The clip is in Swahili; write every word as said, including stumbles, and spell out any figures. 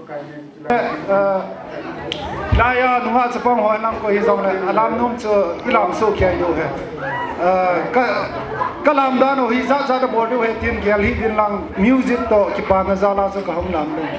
Laya nuha sepong hoa nang ko hizong le alam num chu ilam so kya yo he ka kalam da no hi za za da bodu he tin gel hi din lang music to ki pa na za la so ka hom lam le